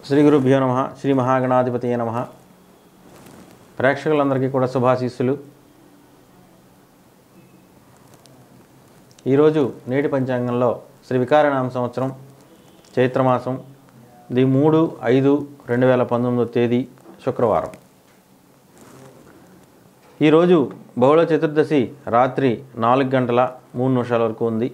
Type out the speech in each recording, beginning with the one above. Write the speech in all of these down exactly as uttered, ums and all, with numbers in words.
శ్రీ గురుభ్యో నమః. శ్రీ మహాగణాధిపతయే నమః. ప్రేక్షకులందరికీ కూడా శుభాశీస్సులు. ఈరోజు నేటి పంచాంగంలో శ్రీ వికారనామ సంవత్సరం చైత్రమాసం ది మూడు ఐదు రెండు వేల పంతొమ్మిదో తేదీ శుక్రవారం. ఈరోజు బహుళ చతుర్దశి రాత్రి నాలుగు గంటల మూడు నిమిషాల వరకు ఉంది.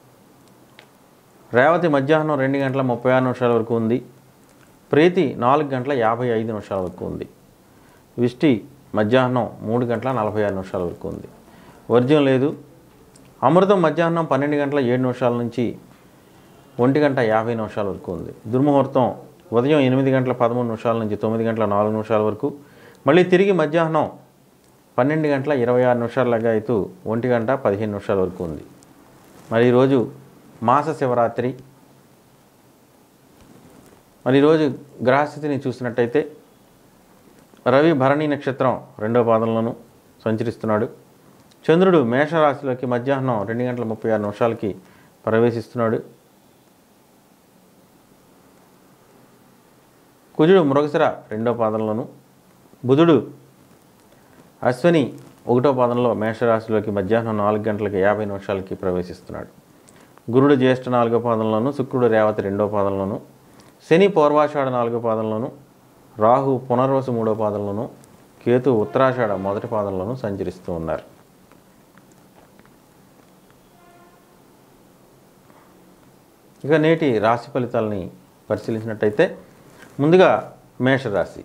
రేవతి మధ్యాహ్నం రెండు గంటల ముప్పై ఆరు నిమిషాల వరకు ఉంది. ప్రీతి నాలుగు గంటల యాభై ఐదు నిమిషాల వరకు ఉంది. విష్టి మధ్యాహ్నం మూడు గంటల నలభై ఆరు నిమిషాల వరకు ఉంది. వర్జ్యం లేదు. అమృతం మధ్యాహ్నం పన్నెండు గంటల ఏడు నిమిషాల నుంచి ఒంటి గంట యాభై నిమిషాల వరకు ఉంది. దుర్ముహూర్తం ఉదయం ఎనిమిది గంటల పదమూడు నిమిషాల నుంచి తొమ్మిది గంటల నాలుగు నిమిషాల వరకు, మళ్ళీ తిరిగి మధ్యాహ్నం పన్నెండు గంటల ఇరవై ఆరు నిమిషాల లగాయతూ ఒంటి గంట పదిహేను నిమిషాల వరకు ఉంది. మరి ఈరోజు మాస శివరాత్రి. మరి ఈరోజు గ్రహస్థితిని చూసినట్టయితే రవి భరణి నక్షత్రం రెండవ పాదంలోనూ సంచరిస్తున్నాడు. చంద్రుడు మేషరాశిలోకి మధ్యాహ్నం రెండు గంటల ముప్పై ఆరు నిమిషాలకి ప్రవేశిస్తున్నాడు. కుజుడు మృగశిర రెండవ పాదంలోను, బుధుడు అశ్విని ఒకటో పాదంలో మేషరాశిలోకి మధ్యాహ్నం నాలుగు గంటలకి యాభై నిమిషాలకి ప్రవేశిస్తున్నాడు. గురుడు జ్యేష్ఠ నాలుగో పాదంలోను, శుక్రుడు రేవతి రెండో పాదంలోను, శని పూర్వాషాఢ నాలుగో పాదంలోను, రాహు పునర్వసు మూడో పాదంలోను, కేతు ఉత్తరాషాఢ మొదటి పాదంలోను సంచరిస్తూ ఉన్నారు. ఇక నేటి రాశి ఫలితాలని పరిశీలించినట్టయితే ముందుగా మేషరాశి.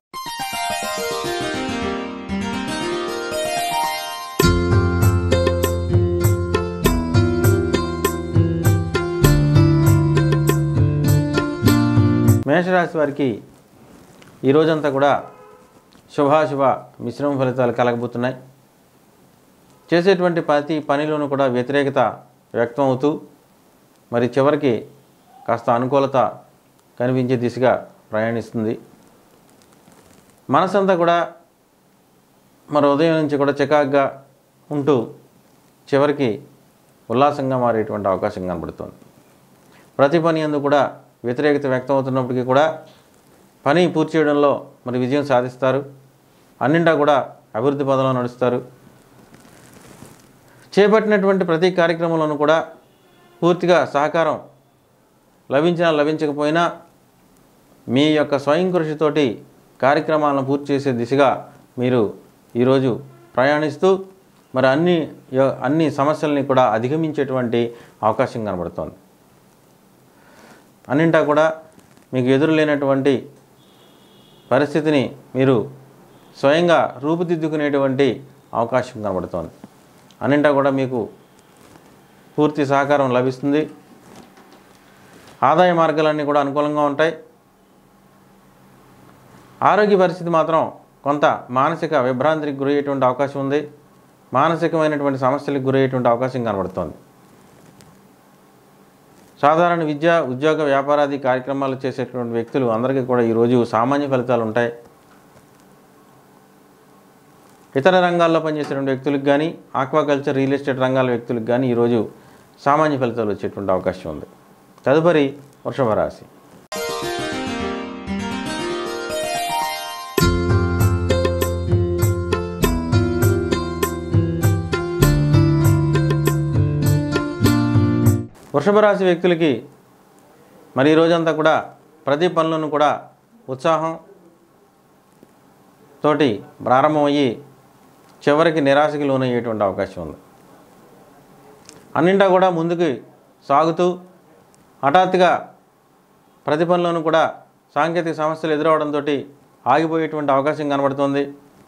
మేషరాశి వారికి ఈ రోజంతా కూడా శుభాశుభ మిశ్రమ ఫలితాలు కలగబోతున్నాయి. చేసేటువంటి ప్రతి పనిలోనూ కూడా వ్యతిరేకత వ్యక్తం అవుతూ మరి చివరికి కాస్త అనుకూలత కనిపించే దిశగా ప్రయాణిస్తుంది. మనసంతా కూడా మరి ఉదయం నుంచి కూడా చికాగ్గా ఉంటూ చివరికి ఉల్లాసంగా మారేటువంటి అవకాశం కనబడుతుంది. ప్రతి పని యందు కూడా వ్యతిరేకత వ్యక్తం అవుతున్నప్పటికీ కూడా పని పూర్తి చేయడంలో మరి విజయం సాధిస్తారు. అన్నింటా కూడా అభివృద్ధి పదంలో నడుస్తారు. చేపట్టినటువంటి ప్రతి కార్యక్రమంలోనూ కూడా పూర్తిగా సహకారం లభించినా లభించకపోయినా మీ యొక్క స్వయం కృషితోటి కార్యక్రమాలను పూర్తి చేసే దిశగా మీరు ఈరోజు ప్రయాణిస్తూ మరి అన్ని అన్ని సమస్యల్ని కూడా అధిగమించేటువంటి అవకాశం కనబడుతోంది. అన్నింటా కూడా మీకు ఎదురు లేనటువంటి పరిస్థితిని మీరు స్వయంగా రూపుదిద్దుకునేటువంటి అవకాశం కనబడుతోంది. అన్నింటా కూడా మీకు పూర్తి సహకారం లభిస్తుంది. ఆదాయ మార్గాలన్నీ కూడా అనుకూలంగా ఉంటాయి. ఆరోగ్య పరిస్థితి మాత్రం కొంత మానసిక విభ్రాంతికి గురయ్యేటువంటి అవకాశం ఉంది. మానసికమైనటువంటి సమస్యలకు గురయ్యేటువంటి అవకాశం కనబడుతోంది. సాధారణ విద్య, ఉద్యోగ, వ్యాపారాది కార్యక్రమాలు చేసేటువంటి వ్యక్తులు అందరికీ కూడా ఈరోజు సామాన్య ఫలితాలు ఉంటాయి. ఇతర రంగాల్లో పనిచేసేటువంటి వ్యక్తులకు కానీ, ఆక్వాకల్చర్, రియల్ ఎస్టేట్ రంగాల వ్యక్తులకు కానీ ఈరోజు సామాన్య ఫలితాలు వచ్చేటువంటి అవకాశం ఉంది. తదుపరి వృషభ రాశి. వృషభ రాశి వ్యక్తులకి మరి ఈ రోజంతా కూడా ప్రతి పనులను కూడా ఉత్సాహం తోటి ప్రారంభమయ్యి చివరికి నిరాశకి లోనయ్యేటువంటి అవకాశం ఉంది. అన్నింటా కూడా ముందుకు సాగుతూ హఠాత్తుగా ప్రతి పనులను కూడా సాంకేతిక సమస్యలు ఎదురవడంతో ఆగిపోయేటువంటి అవకాశం కనబడుతుంది.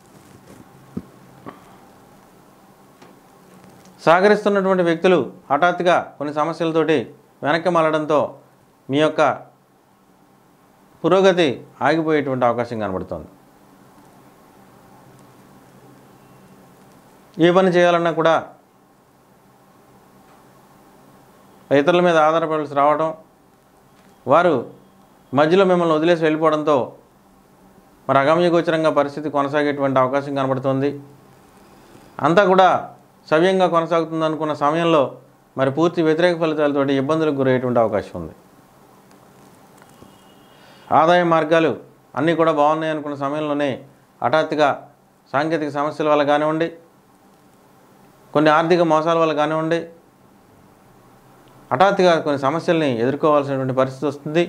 సహకరిస్తున్నటువంటి వ్యక్తులు హఠాత్తుగా కొన్ని సమస్యలతోటి వెనక్కి మళ్ళడంతో మీ యొక్క పురోగతి ఆగిపోయేటువంటి అవకాశం కనబడుతుంది. ఏ పని చేయాలన్నా కూడా ఇతరుల మీద ఆధారపడాల్సి రావడం, వారు మధ్యలో మిమ్మల్ని వదిలేసి వెళ్ళిపోవడంతో మరి అగమ్యగోచరంగా పరిస్థితి కొనసాగేటువంటి అవకాశం కనబడుతుంది. అంతా కూడా సవ్యంగా కొనసాగుతుంది అనుకున్న సమయంలో మరి పూర్తి వ్యతిరేక ఫలితాలతోటి ఇబ్బందులకు గురయ్యేటువంటి అవకాశం ఉంది. ఆదాయ మార్గాలు అన్నీ కూడా బాగున్నాయి అనుకున్న సమయంలోనే హఠాత్తుగా సాంకేతిక సమస్యల వల్ల కానివ్వండి, కొన్ని ఆర్థిక మోసాల వల్ల కానివ్వండి, హఠాత్తుగా కొన్ని సమస్యల్ని ఎదుర్కోవాల్సినటువంటి పరిస్థితి వస్తుంది.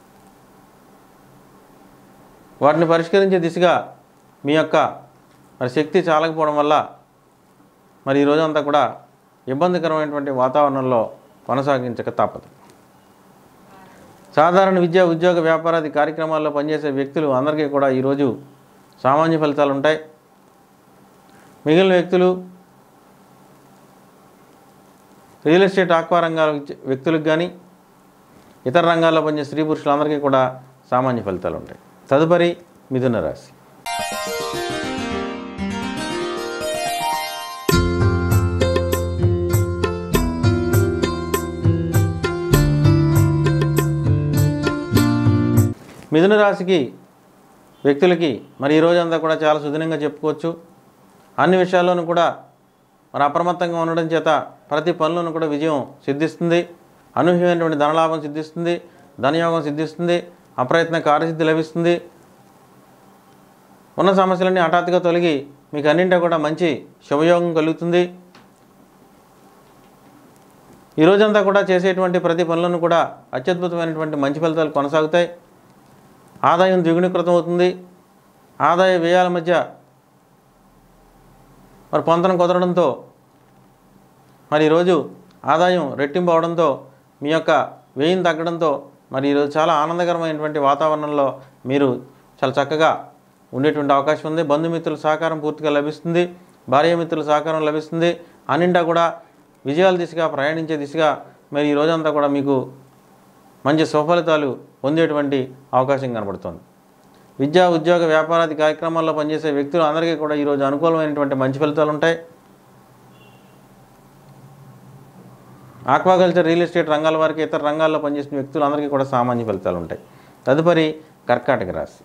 వాటిని పరిష్కరించే దిశగా మీ యొక్క మరి శక్తి చాలకపోవడం వల్ల మరి ఈ రోజంతా కూడా ఇబ్బందికరమైనటువంటి వాతావరణంలో కొనసాగించక తప్పదు. సాధారణ విద్య, ఉద్యోగ, వ్యాపారాది కార్యక్రమాల్లో పనిచేసే వ్యక్తులు అందరికీ కూడా ఈరోజు సామాన్య ఫలితాలు ఉంటాయి. మిగిలిన వ్యక్తులు, రియల్ ఎస్టేట్, ఆక్వా రంగాల వ్యక్తులకు కానీ ఇతర రంగాల్లో పనిచేసే స్త్రీ పురుషులందరికీ కూడా సామాన్య ఫలితాలు ఉంటాయి. తదుపరి మిథున రాశి. మిథున రాశికి వ్యక్తులకి మరి ఈ రోజంతా కూడా చాలా సుదినంగా చెప్పుకోవచ్చు. అన్ని విషయాల్లోనూ కూడా మరి అప్రమత్తంగా ఉండడం చేత ప్రతి పనులను కూడా విజయం సిద్ధిస్తుంది. అనూహ్యమైనటువంటి ధనలాభం సిద్ధిస్తుంది, ధనయోగం సిద్ధిస్తుంది, అప్రయత్న కార్యసిద్ధి లభిస్తుంది. ఉన్న సమస్యలన్నీ హఠాత్తుగా తొలగి మీకు అన్నింటా కూడా మంచి శుభయోగం కలుగుతుంది. ఈ రోజంతా కూడా చేసేటువంటి ప్రతి పనులను కూడా అత్యద్భుతమైనటువంటి మంచి ఫలితాలు కొనసాగుతాయి. ఆదాయం ద్విగుణీకృతం అవుతుంది. ఆదాయ వ్యయాల మధ్య మరి పొంతన కుదరడంతో మరి ఈరోజు ఆదాయం రెట్టింపు అవడంతో మీ యొక్క వ్యయం తగ్గడంతో మరి ఈరోజు చాలా ఆనందకరమైనటువంటి వాతావరణంలో మీరు చాలా చక్కగా ఉండేటువంటి అవకాశం ఉంది. బంధుమిత్రుల సహకారం పూర్తిగా లభిస్తుంది. భార్యామిత్రుల సహకారం లభిస్తుంది. అన్నింటా కూడా విజయాల దిశగా ప్రయాణించే దిశగా మరి ఈ రోజంతా కూడా మీకు మంచి సుఫలితాలు పొందేటువంటి అవకాశం కనబడుతుంది. విద్యా, ఉద్యోగ, వ్యాపారాది కార్యక్రమాల్లో పనిచేసే వ్యక్తులు అందరికీ కూడా ఈరోజు అనుకూలమైనటువంటి మంచి ఫలితాలు ఉంటాయి. ఆక్వాకల్చర్, రియల్ ఎస్టేట్ రంగాల వారికి, ఇతర రంగాల్లో పనిచేసిన వ్యక్తులు అందరికీ కూడా సామాన్య ఫలితాలు ఉంటాయి. తదుపరి కర్కాటక రాశి.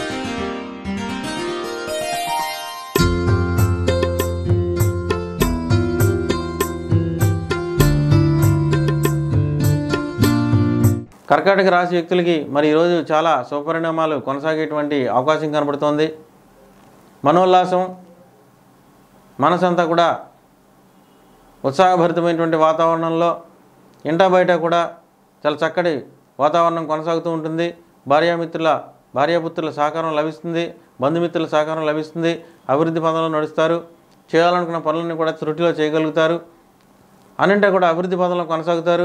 కర్కాటక రాశి వ్యక్తులకి మరి ఈరోజు చాలా శుభపరిణామాలు కొనసాగేటువంటి అవకాశం కనబడుతోంది. మనోల్లాసం, మనసంతా కూడా ఉత్సాహభరితమైనటువంటి వాతావరణంలో ఇంటా బయట కూడా చాలా చక్కటి వాతావరణం కొనసాగుతూ ఉంటుంది. భార్యామిత్రుల భార్యాపుత్రుల సహకారం లభిస్తుంది. బంధుమిత్రుల సహకారం లభిస్తుంది. అభివృద్ధి పదంలో నడుస్తారు. చేయాలనుకున్న పనులను కూడా త్రుటిలో చేయగలుగుతారు. అన్నింటా కూడా అభివృద్ధి పదంలో కొనసాగుతారు.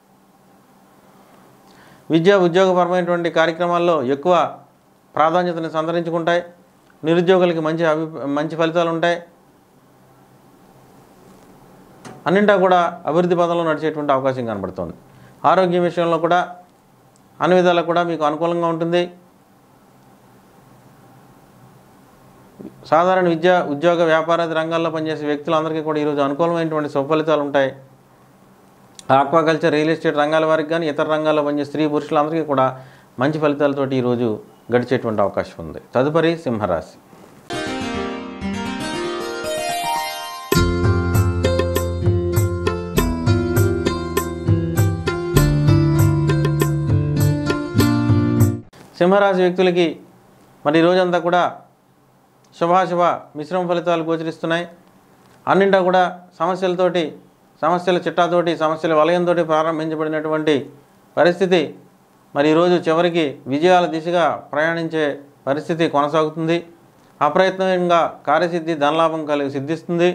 విద్యా, ఉద్యోగపరమైనటువంటి కార్యక్రమాల్లో ఎక్కువ ప్రాధాన్యతను సంతరించుకుంటాయి. నిరుద్యోగులకి మంచి అభి మంచి ఫలితాలు ఉంటాయి. అన్నింటా కూడా అభివృద్ధి పదంలో నడిచేటువంటి అవకాశం కనబడుతుంది. ఆరోగ్యం విషయంలో కూడా అన్ని విధాలా కూడా మీకు అనుకూలంగా ఉంటుంది. సాధారణ విద్య, ఉద్యోగ, వ్యాపారాది రంగాల్లో పనిచేసే వ్యక్తులందరికీ కూడా ఈరోజు అనుకూలమైనటువంటి సుఫలితాలు ఉంటాయి. ఆక్వాకల్చర్, రియల్ ఎస్టేట్ రంగాల వారికి కానీ ఇతర రంగాల్లో పనిచేసే స్త్రీ పురుషులందరికీ కూడా మంచి ఫలితాలతోటి ఈరోజు గడిచేటువంటి అవకాశం ఉంది. తదుపరి సింహరాశి. సింహరాశి వ్యక్తులకి మరి ఈరోజంతా కూడా శుభాశుభ మిశ్రమ ఫలితాలు గోచరిస్తున్నాయి. అన్నింటా కూడా సమస్యలతోటి, సమస్యల చిట్టాతోటి, సమస్యల వలయంతో ప్రారంభించబడినటువంటి పరిస్థితి మరి ఈరోజు చివరికి విజయాల దిశగా ప్రయాణించే పరిస్థితి కొనసాగుతుంది. అప్రయత్నంగా కార్యసిద్ధి, ధనలాభం కలిగి సిద్ధిస్తుంది.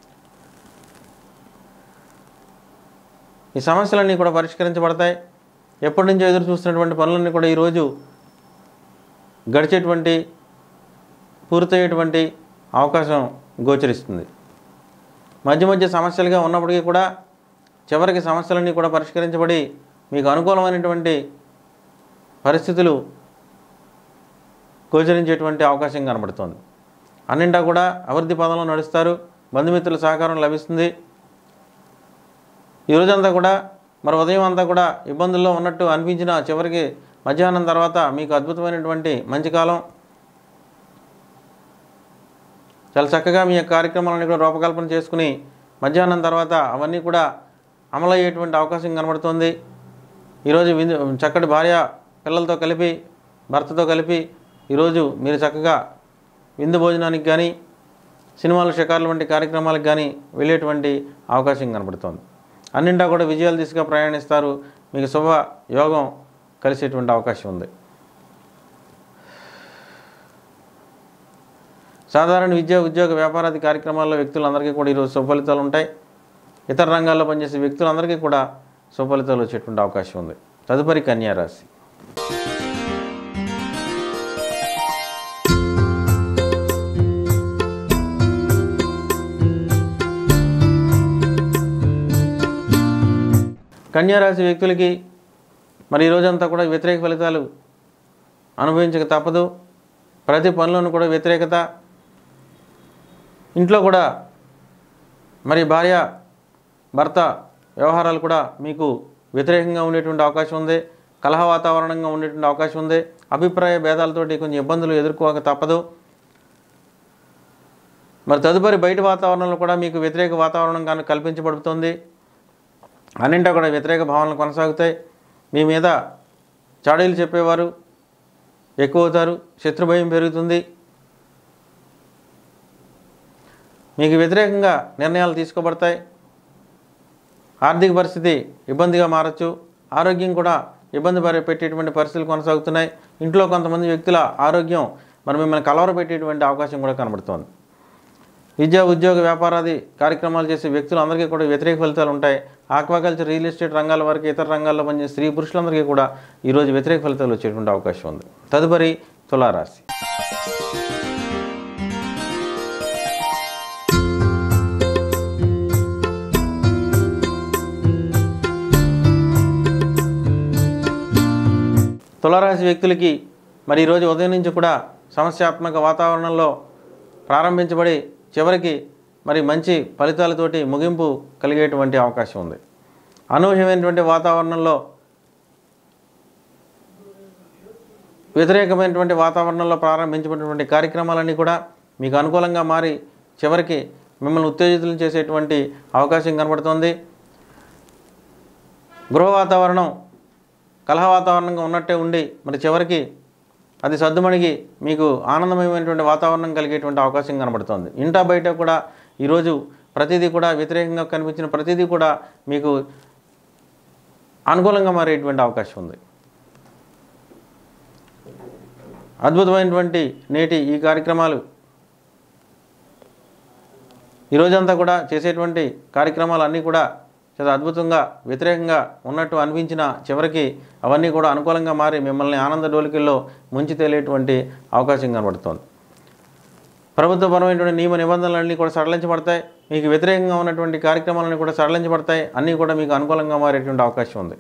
ఈ సమస్యలన్నీ కూడా పరిష్కరించబడతాయి. ఎప్పటి నుంచో ఎదురు చూస్తున్నటువంటి పనులన్నీ కూడా ఈరోజు గడిచేటువంటి పూర్తయ్యేటువంటి అవకాశం గోచరిస్తుంది. మధ్య మధ్య సమస్యలుగా ఉన్నప్పటికీ కూడా చివరికి సమస్యలన్నీ కూడా పరిష్కరించబడి మీకు అనుకూలమైనటువంటి పరిస్థితులు గోచరించేటువంటి అవకాశం కనబడుతుంది. అన్నింటా కూడా అభివృద్ధి పదంలో నడుస్తారు. బంధుమిత్రుల సహకారం లభిస్తుంది. ఈరోజంతా కూడా మరి ఉదయం అంతా కూడా ఇబ్బందుల్లో ఉన్నట్టు అనిపించిన చివరికి మధ్యాహ్నం తర్వాత మీకు అద్భుతమైనటువంటి మంచి కాలం. చాలా చక్కగా మీ యొక్క కార్యక్రమాలను కూడా రూపకల్పన చేసుకుని మధ్యాహ్నం తర్వాత అవన్నీ కూడా అమలయ్యేటువంటి అవకాశం కనబడుతుంది. ఈరోజు చక్కటి భార్య పిల్లలతో కలిపి భర్తతో కలిపి ఈరోజు మీరు చక్కగా విందు భోజనానికి కానీ సినిమాలు షికార్లు వంటి కార్యక్రమాలకు కానీ వెళ్ళేటువంటి అవకాశం కనబడుతోంది. అన్నింటా కూడా విజయాలు దిశగా ప్రయాణిస్తారు. మీకు శుభ యోగం కలిసేటువంటి అవకాశం ఉంది. సాధారణ విద్యా ఉద్యోగ వ్యాపారాది కార్యక్రమాల్లో వ్యక్తులందరికీ కూడా ఈరోజు సుఫలితాలు ఉంటాయి. ఇతర రంగాల్లో పనిచేసే వ్యక్తులందరికీ కూడా సుఫలితాలు వచ్చేటువంటి అవకాశం ఉంది. తదుపరి కన్యా రాశి. కన్యా రాశి వ్యక్తులకి మరి ఈ రోజంతా కూడా వ్యతిరేక ఫలితాలు అనుభవించక తప్పదు. ప్రతి పనిలోనూ కూడా వ్యతిరేకత, ఇంట్లో కూడా మరి భార్య భర్త వ్యవహారాలు కూడా మీకు వ్యతిరేకంగా ఉండేటువంటి అవకాశం ఉంది. కలహ వాతావరణంగా ఉండేటువంటి అవకాశం ఉంది. అభిప్రాయ భేదాలతోటి కొంచెం ఇబ్బందులు ఎదుర్కోక తప్పదు. మరి తదుపరి బయట వాతావరణంలో కూడా మీకు వ్యతిరేక వాతావరణం కానీ కల్పించబడుతుంది. అన్నింటా కూడా వ్యతిరేక భావనలు కొనసాగుతాయి. మీ మీద చాడీలు చెప్పేవారు ఎక్కువ అవుతారు. శత్రుభయం పెరుగుతుంది. మీకు వ్యతిరేకంగా నిర్ణయాలు తీసుకోబడతాయి. ఆర్థిక పరిస్థితి ఇబ్బందిగా మారచ్చు. ఆరోగ్యం కూడా ఇబ్బంది పెట్టేటువంటి పరిస్థితులు కొనసాగుతున్నాయి. ఇంట్లో కొంతమంది వ్యక్తుల ఆరోగ్యం మరి మిమ్మల్ని కలవరపెట్టేటువంటి అవకాశం కూడా కనబడుతోంది. విద్యా ఉద్యోగ వ్యాపారాది కార్యక్రమాలు చేసే వ్యక్తులందరికీ కూడా వ్యతిరేక ఫలితాలు ఉంటాయి. ఆక్వాకల్చర్, రియల్ ఎస్టేట్ రంగాల వరకు ఇతర రంగాల్లో పనిచేసే స్త్రీ పురుషులందరికీ కూడా ఈరోజు వ్యతిరేక ఫలితాలు వచ్చేటువంటి అవకాశం ఉంది. తదుపరి తులారాశి. తులారాశి వ్యక్తులకి మరి ఈరోజు ఉదయం నుంచి కూడా సమస్యాత్మక వాతావరణంలో ప్రారంభించబడి చివరికి మరి మంచి ఫలితాలతోటి ముగింపు కలిగేటువంటి అవకాశం ఉంది. అనూహ్యమైనటువంటి వాతావరణంలో వ్యతిరేకమైనటువంటి వాతావరణంలో ప్రారంభించబడినటువంటి కార్యక్రమాలన్నీ కూడా మీకు అనుకూలంగా మారి చివరికి మిమ్మల్ని ఉత్తేజితులను చేసేటువంటి అవకాశం కనబడుతుంది. గృహ వాతావరణం కలహ వాతావరణంగా ఉన్నట్టే ఉండి మరి చివరికి అది సర్దుమణిగి మీకు ఆనందమయమైనటువంటి వాతావరణం కలిగేటువంటి అవకాశం కనబడుతుంది. ఇంటా బయట కూడా ఈరోజు ప్రతిదీ కూడా వ్యతిరేకంగా కనిపించిన ప్రతిదీ కూడా మీకు అనుకూలంగా మారేటువంటి అవకాశం ఉంది. అద్భుతమైనటువంటి నేటి ఈ కార్యక్రమాలు ఈరోజంతా కూడా చేసేటువంటి కార్యక్రమాలు అన్నీ కూడా చాలా అద్భుతంగా వ్యతిరేకంగా ఉన్నట్టు అనిపించిన చివరికి అవన్నీ కూడా అనుకూలంగా మారి మిమ్మల్ని ఆనంద డోలికల్లో ముంచి తేలేటువంటి అవకాశం కనబడుతోంది. ప్రభుత్వపరమైనటువంటి నియమ నిబంధనలన్నీ కూడా సడలించబడతాయి. మీకు వ్యతిరేకంగా ఉన్నటువంటి కార్యక్రమాలన్నీ కూడా సడలించబడతాయి. అన్నీ కూడా మీకు అనుకూలంగా మారేటువంటి అవకాశం ఉంది.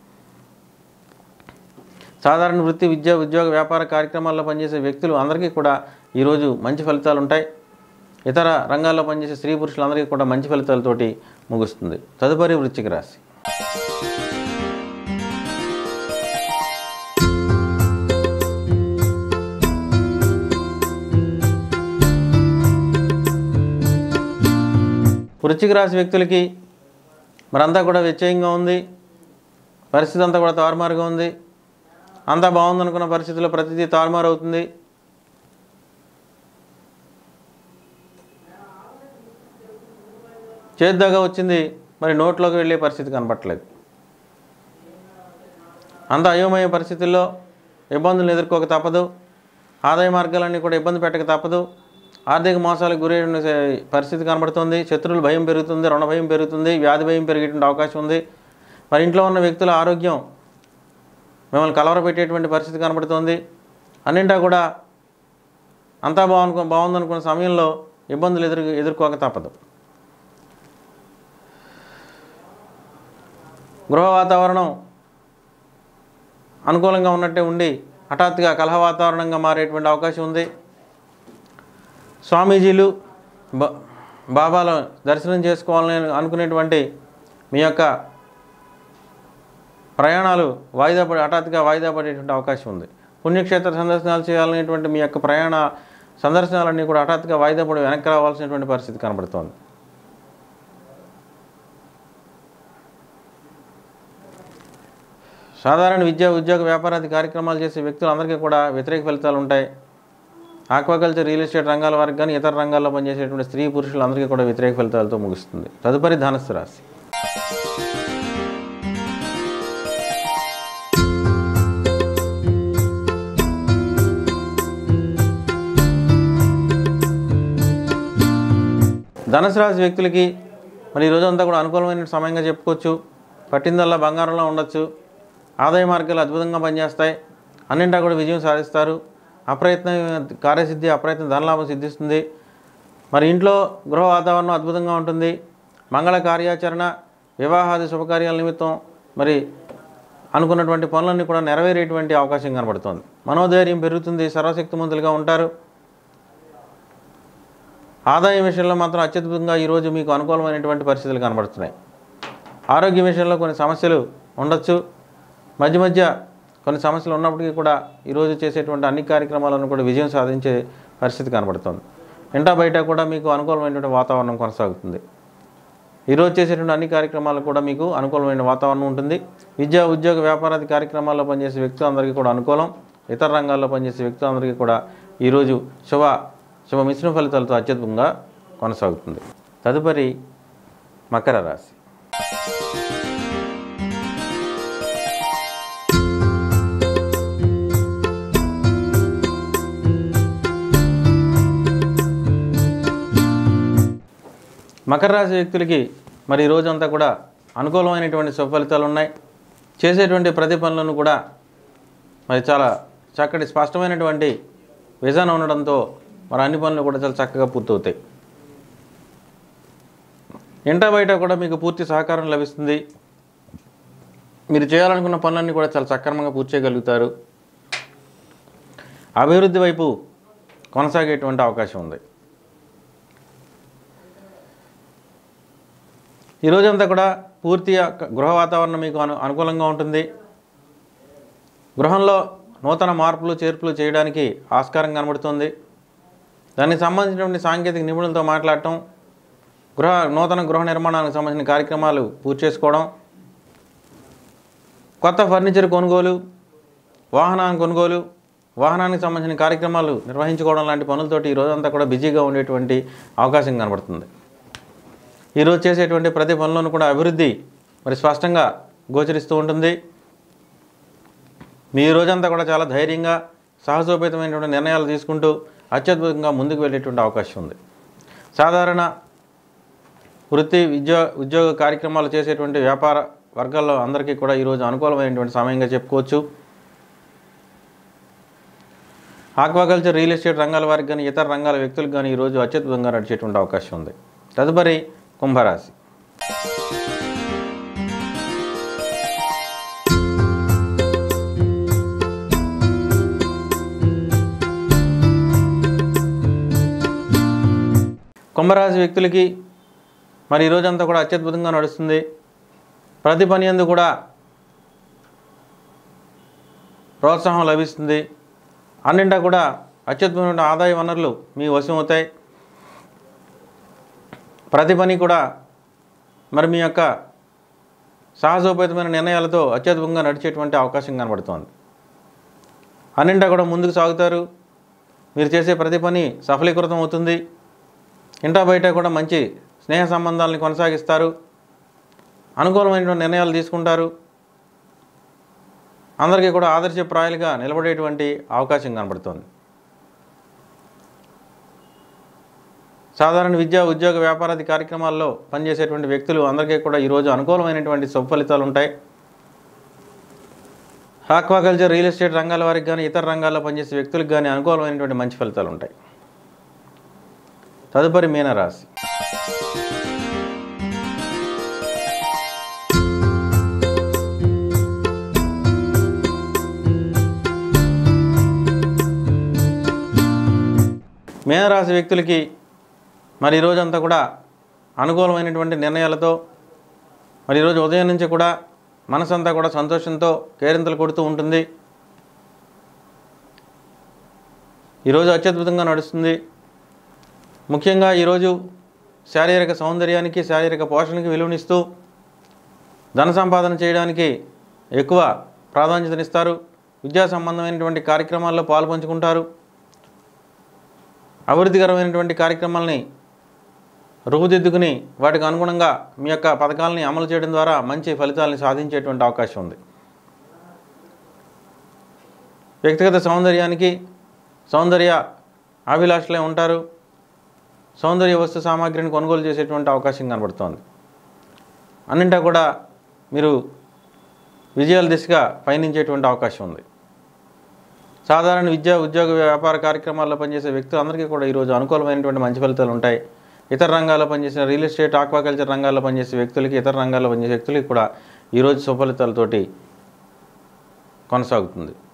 సాధారణ వృత్తి, విద్య, ఉద్యోగ వ్యాపార కార్యక్రమాల్లో పనిచేసే వ్యక్తులు అందరికీ కూడా ఈరోజు మంచి ఫలితాలు ఉంటాయి. ఇతర రంగాల్లో పనిచేసే స్త్రీ పురుషులందరికీ కూడా మంచి ఫలితాలతోటి ముగుస్తుంది. తదుపరి వృశ్చిక రాశి. వృశ్చిక రాశి వ్యక్తులకి మరంతా కూడా వ్యత్యయంగా ఉంది. పరిస్థితి అంతా కూడా తారుమారుగా ఉంది. అంతా బాగుందనుకున్న పరిస్థితుల్లో ప్రతిదీ తారుమారు అవుతుంది. చేద్దాగా వచ్చింది మరి నోట్లోకి వెళ్ళే పరిస్థితి కనపట్టలేదు. అంత అయోమయ పరిస్థితుల్లో ఇబ్బందులు ఎదుర్కోక తప్పదు. ఆదాయ మార్గాలన్నీ కూడా ఇబ్బంది పెట్టక తప్పదు. ఆర్థిక మోసాలకు గురైన పరిస్థితి కనబడుతుంది. శత్రువుల భయం పెరుగుతుంది, రుణ భయం పెరుగుతుంది, వ్యాధి భయం పెరిగేటువంటి అవకాశం ఉంది. మరి ఇంట్లో ఉన్న వ్యక్తుల ఆరోగ్యం మిమ్మల్ని కలవరపెట్టేటువంటి పరిస్థితి కనబడుతుంది. అన్నింటా కూడా అంతా బాగునుకో బాగుందనుకున్న సమయంలో ఇబ్బందులు ఎదురు ఎదుర్కోక తప్పదు. గృహ వాతావరణం అనుకూలంగా ఉన్నట్టే ఉండి హఠాత్తుగా కలహ వాతావరణంగా మారేటువంటి అవకాశం ఉంది. స్వామీజీలు బా బాబాల దర్శనం చేసుకోవాలని అనుకునేటువంటి మీ యొక్క ప్రయాణాలు వాయిదా పడి హఠాత్తుగా వాయిదా పడేటువంటి అవకాశం ఉంది. పుణ్యక్షేత్ర సందర్శనాలు చేయాలనేటువంటి మీ యొక్క ప్రయాణ సందర్శనాలన్నీ కూడా హఠాత్తుగా వాయిదా పడి వెనక్కి రావాల్సినటువంటి పరిస్థితి కనబడుతోంది. సాధారణ విద్యా ఉద్యోగ వ్యాపారాది కార్యక్రమాలు చేసే వ్యక్తులందరికీ కూడా వ్యతిరేక ఫలితాలు ఉంటాయి. ఆక్వాకల్చర్, రియల్ ఎస్టేట్ రంగాల వారికి కానీ ఇతర రంగాల్లో పనిచేసేటువంటి స్త్రీ పురుషులందరికీ కూడా వ్యతిరేక ఫలితాలతో ముగుస్తుంది. తదుపరి ధనుస్సు రాశి. ధనుసు రాశి వ్యక్తులకి మరి ఈ రోజంతా కూడా అనుకూలమైన సమయంగా చెప్పుకోవచ్చు. పట్టిందల్లా బంగారంలో ఉండొచ్చు. ఆదాయ మార్గాలు అద్భుతంగా పనిచేస్తాయి. అన్నింటా కూడా విజయం సాధిస్తారు. అప్రయత్న కార్యసిద్ధి, అప్రయత్న ధనలాభం సిద్ధిస్తుంది. మరి ఇంట్లో గృహ వాతావరణం అద్భుతంగా ఉంటుంది. మంగళ కార్యాచరణ, వివాహాది శుభకార్యాల నిమిత్తం మరి అనుకున్నటువంటి పనులన్నీ కూడా నెరవేరేటువంటి అవకాశం కనబడుతుంది. మనోధైర్యం పెరుగుతుంది. సర్వశక్తిమంతులుగా ఉంటారు. ఆదాయం విషయంలో మాత్రం అత్యద్భుతంగా ఈరోజు మీకు అనుకూలమైనటువంటి పరిస్థితులు కనబడుతున్నాయి. ఆరోగ్య విషయంలో కొన్ని సమస్యలు ఉండొచ్చు. మధ్య మధ్య కొన్ని సమస్యలు ఉన్నప్పటికీ కూడా ఈరోజు చేసేటువంటి అన్ని కార్యక్రమాలను కూడా విజయం సాధించే పరిస్థితి కనబడుతుంది. ఇంటా బయట కూడా మీకు అనుకూలమైనటువంటి వాతావరణం కొనసాగుతుంది. ఈరోజు చేసేటువంటి అన్ని కార్యక్రమాలు కూడా మీకు అనుకూలమైన వాతావరణం ఉంటుంది. విద్యా ఉద్యోగ వ్యాపారాది కార్యక్రమాల్లో పనిచేసే వ్యక్తులందరికీ కూడా అనుకూలం. ఇతర రంగాల్లో పనిచేసే వ్యక్తులందరికీ కూడా ఈరోజు శుభ శుభ మిశ్రమ ఫలితాలతో అత్యద్భుతంగా కొనసాగుతుంది. తదుపరి మకర రాశి. మకర రాశి వ్యక్తులకి మరి ఈ రోజంతా కూడా అనుకూలమైనటువంటి శుభ ఫలితాలు ఉన్నాయి. చేసేటువంటి ప్రతి పనులను కూడా మరి చాలా చక్కటి స్పష్టమైనటువంటి విజన్ ఉండడంతో మరి అన్ని పనులు కూడా చాలా చక్కగా పూర్తవుతాయి. ఇంట బయట కూడా మీకు పూర్తి సహకారం లభిస్తుంది. మీరు చేయాలనుకున్న పనులన్నీ కూడా చాలా సక్రమంగా పూర్తి చేయగలుగుతారు. అభివృద్ధి వైపు కొనసాగేటువంటి అవకాశం ఉంది. ఈరోజంతా కూడా పూర్తిగా గృహ వాతావరణం మీకు అను అనుకూలంగా ఉంటుంది. గృహంలో నూతన మార్పులు చేర్పులు చేయడానికి ఆస్కారం కనబడుతుంది. దానికి సంబంధించినటువంటి సాంకేతిక నిపుణులతో మాట్లాడటం, గృహ నూతన గృహ నిర్మాణానికి సంబంధించిన కార్యక్రమాలు పూర్తి చేసుకోవడం, కొత్త ఫర్నిచర్ కొనుగోలు, వాహనాన్ని కొనుగోలు, వాహనానికి సంబంధించిన కార్యక్రమాలు నిర్వహించుకోవడం లాంటి పనులతోటి ఈ రోజంతా కూడా బిజీగా ఉండేటువంటి అవకాశం కనబడుతుంది. ఈరోజు చేసేటువంటి ప్రతి పనులను కూడా అభివృద్ధి మరి స్పష్టంగా గోచరిస్తూ ఉంటుంది. మీ రోజంతా కూడా చాలా ధైర్యంగా సాహసోపేతమైనటువంటి నిర్ణయాలు తీసుకుంటూ అత్యద్భుతంగా ముందుకు వెళ్ళేటువంటి అవకాశం ఉంది. సాధారణ వృత్తి విద్యా ఉద్యోగ కార్యక్రమాలు చేసేటువంటి వ్యాపార వర్గాల్లో అందరికీ కూడా ఈరోజు అనుకూలమైనటువంటి సమయంగా చెప్పుకోవచ్చు. ఆక్వాకల్చర్, రియల్ ఎస్టేట్ రంగాల వారికి కానీ ఇతర రంగాల వ్యక్తులకు కానీ ఈరోజు అత్యద్భుతంగా నడిచేటువంటి అవకాశం ఉంది. తదుపరి కుంభరాశి. కుంభరాశి వ్యక్తులకి మరి ఈరోజంతా కూడా అత్యద్భుతంగా నడుస్తుంది. ప్రతి పని యందు కూడా ప్రోత్సాహం లభిస్తుంది. అన్నింటా కూడా అత్యద్భుతమైన ఆదాయ వనరులు మీ వశం అవుతాయి. ప్రతి పని కూడా మరి మీ యొక్క సాహసోపేతమైన నిర్ణయాలతో అత్యద్భుతంగా నడిచేటువంటి అవకాశం కనబడుతోంది. అన్నింటా కూడా ముందుకు సాగుతారు. మీరు చేసే ప్రతి పని సఫలీకృతం అవుతుంది. ఇంటా బయట కూడా మంచి స్నేహ సంబంధాలను కొనసాగిస్తారు. అనుకూలమైనటువంటి నిర్ణయాలు తీసుకుంటారు. అందరికీ కూడా ఆదర్శప్రాయాలుగా నిలబడేటువంటి అవకాశం కనబడుతోంది. సాధారణ విద్యా ఉద్యోగ వ్యాపారాది కార్యక్రమాల్లో పనిచేసేటువంటి వ్యక్తులు అందరికీ కూడా ఈరోజు అనుకూలమైనటువంటి శుభ ఫలితాలు ఉంటాయి. ఆక్వాకల్చర్, రియల్ ఎస్టేట్ రంగాల వారికి కానీ ఇతర రంగాల్లో పనిచేసే వ్యక్తులకు కానీ అనుకూలమైనటువంటి మంచి ఫలితాలు ఉంటాయి. తదుపరి మీనరాశి. మీనరాశి వ్యక్తులకి మరి ఈరోజంతా కూడా అనుకూలమైనటువంటి నిర్ణయాలతో మరి ఈరోజు ఉదయం నుంచి కూడా మనసంతా కూడా సంతోషంతో కేరింతలు కొడుతూ ఉంటుంది. ఈరోజు అత్యద్భుతంగా నడుస్తుంది. ముఖ్యంగా ఈరోజు శారీరక సౌందర్యానికి, శారీరక పోషణకి విలువనిస్తూ ధన సంపాదన చేయడానికి ఎక్కువ ప్రాధాన్యతనిస్తారు. విద్యా సంబంధమైనటువంటి కార్యక్రమాల్లో పాల్పంచుకుంటారు. అభివృద్ధికరమైనటువంటి కార్యక్రమాలని రూపుదిద్దుకుని వాటికి అనుగుణంగా మీ యొక్క పథకాలని అమలు చేయడం ద్వారా మంచి ఫలితాలని సాధించేటువంటి అవకాశం ఉంది. వ్యక్తిగత సౌందర్యానికి సౌందర్య అభిలాషలే ఉంటారు. సౌందర్య వస్తు సామాగ్రిని కొనుగోలు చేసేటువంటి అవకాశం కనబడుతోంది. అన్నింటా కూడా మీరు విజయాల దిశగా పయనించేటువంటి అవకాశం ఉంది. సాధారణ విద్యా ఉద్యోగ వ్యాపార కార్యక్రమాల్లో పనిచేసే వ్యక్తులందరికీ కూడా ఈరోజు అనుకూలమైనటువంటి మంచి ఫలితాలు ఉంటాయి. ఇతర రంగాల్లో పనిచేసిన రియల్ ఎస్టేట్, ఆక్వాకల్చర్ రంగాల్లో పనిచేసే వ్యక్తులకి, ఇతర రంగాల్లో పనిచేసే వ్యక్తులకి కూడా ఈరోజు సుఫలితాలతోటి కొనసాగుతుంది.